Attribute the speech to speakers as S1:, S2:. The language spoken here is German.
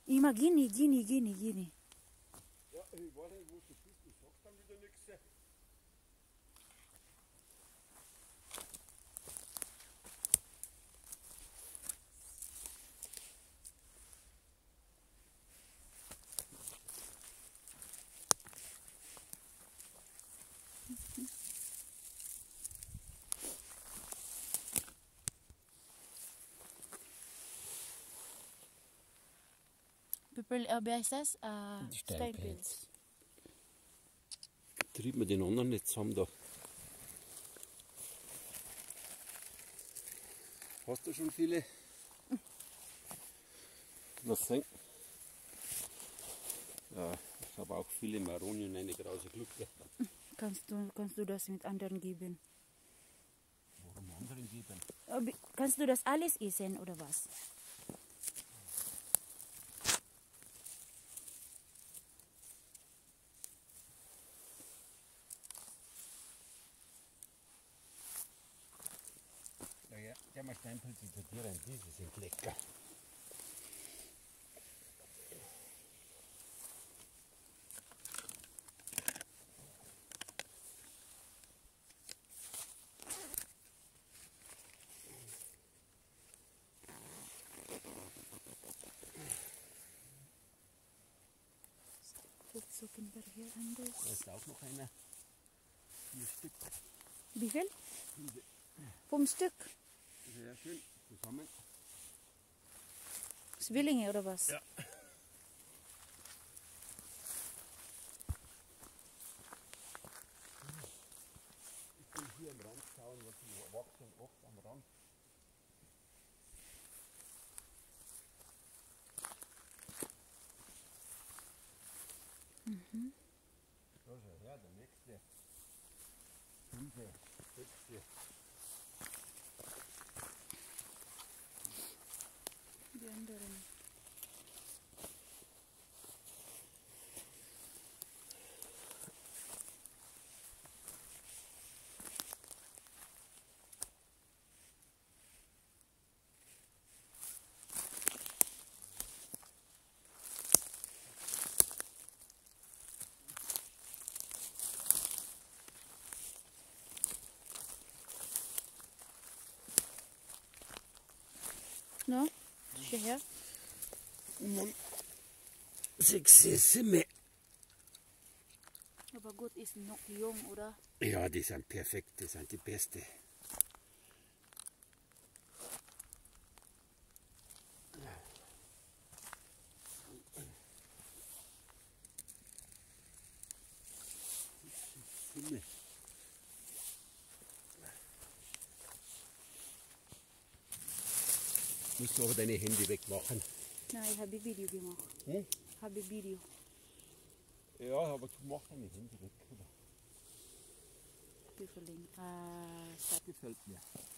S1: Immer gini, gini, gini, gini.
S2: Ja, ich weiß nicht, wo du bist, du sagst dann wieder nichts.
S1: Wie heißt das? Steinpilz.
S2: Trieb mir den anderen nicht zusammen da. Hast du schon viele? Was sehen? Ja, ich habe auch viele Maroni und eine grause Glucke.
S1: Kannst du das mit anderen geben?
S2: Warum anderen geben?
S1: Kannst du das alles essen oder was?
S2: Ja, der mal Steinpilz sortieren, diese sind lecker.
S1: Jetzt suchen wir hier anders.
S2: Da ist auch noch einer. 4 Stück.
S1: Wie viel? 5 Stück.
S2: Sehr schön zusammen.
S1: Zwillinge oder was?
S2: Ja. Ich will hier am Rand schauen, was die wachsen oft am Rand. Da schau her, der nächste. 5, 6.
S1: Die anderen. No? Schau her.
S2: 6, 7.
S1: Aber gut, ist noch jung, oder?
S2: Ja, die sind perfekt, die sind die beste. Musst du aber deine Hände wegmachen.
S1: Nein, ich habe Video gemacht.
S2: Hm?
S1: Habe Video.
S2: Ja, aber du machst deine Hände weg.
S1: Gefällt
S2: Gefällt mir.